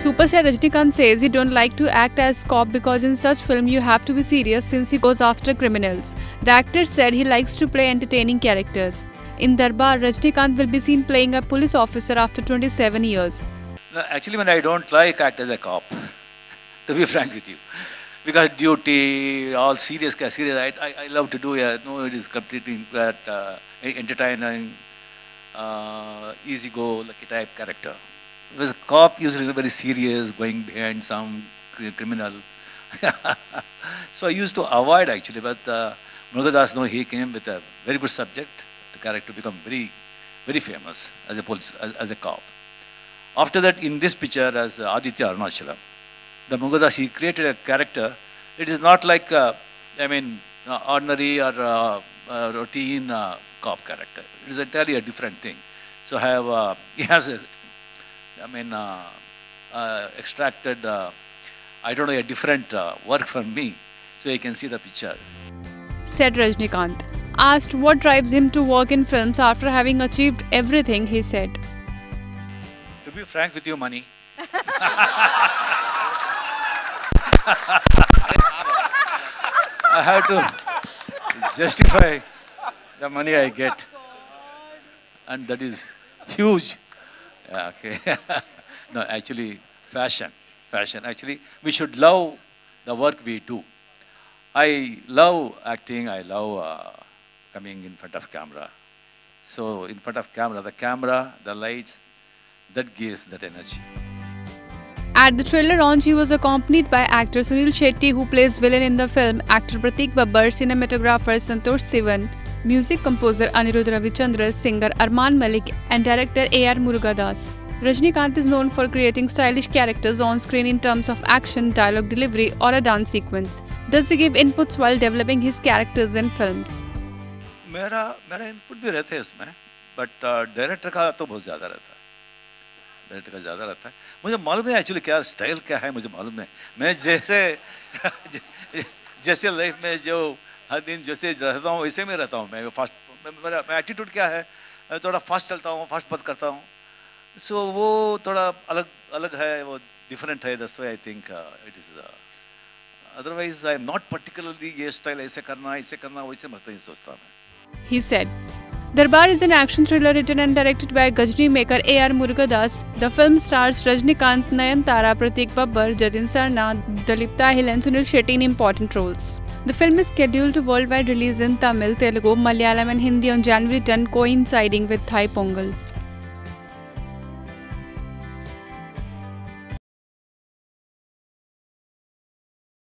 Superstar Rajinikanth says he don't like to act as cop because in such film you have to be serious since he goes after criminals. The actor said he likes to play entertaining characters. In Darbar, Rajinikanth will be seen playing a police officer after 27 years. No, actually, when I don't like act as a cop, to be frank with you, because duty, all serious, I love to do it. No, it is completely entertaining, easy go, lucky type character. Because a cop usually very serious, going behind some criminal. So I used to avoid actually, but Murugadas, no, he came with a very good subject. The character become very, very famous as a police, as a cop. After that, in this picture as Aditya Arunachalam, the Murugadas, he created a character. It is not like, ordinary or routine cop character. It is entirely a different thing. So he has a, extracted, a different work from me. So you can see the picture. Said Rajinikanth. Asked what drives him to work in films after having achieved everything, he said. To be frank with you, money. I have to justify the money I get. And that is huge. Yeah, okay. No, actually, fashion. Actually, we should love the work we do. I love acting. I love coming in front of camera. So in front of camera, the lights, that gives that energy. At the trailer launch, he was accompanied by actor Sunil Shetty, who plays villain in the film, actor Pratik Babbar, cinematographer Santosh Sivan, music composer Anirudh Ravichandra, singer Arman Malik, and director A.R. Murugadas. Rajinikanth is known for creating stylish characters on screen in terms of action, dialogue delivery, or a dance sequence. Does he give inputs while developing his characters in films? मेरा input भी रहते हैं इसमें, but director का तो बहुत ज़्यादा रहता है. डायरेक्टर का ज़्यादा रहता है. मुझे मालूम नहीं एक्चुअली क्या स्टाइल क्या है, मुझे मालूम नहीं. मैं जैसे लाइफ में जो हर दिन जैसे रहता हूँ वैसे में रहता हूँ. मैं फास्ट, मेरा एटीट्यूड क्या है, थोड़ा फास्ट चलता हूँ, फास्ट बात करता हूँ. सो वो थोड़ा अलग है, वो डिफरेंट है. That's why I think it is. Otherwise I am not particularly ये स्टाइल ऐसे करना वैसे मत नहीं सोचता मैं. He said. Darbar is an action thriller written and directed by Gajni maker A.R. Murugadas. The film stars Rajinikanth, Nayantara, Pratik Babbar, Jatin Sarna, Dalip Tahil and Sunil Shetty in important roles. The film is scheduled to worldwide release in Tamil, Telugu, Malayalam and Hindi on January 10, coinciding with Thai Pongal.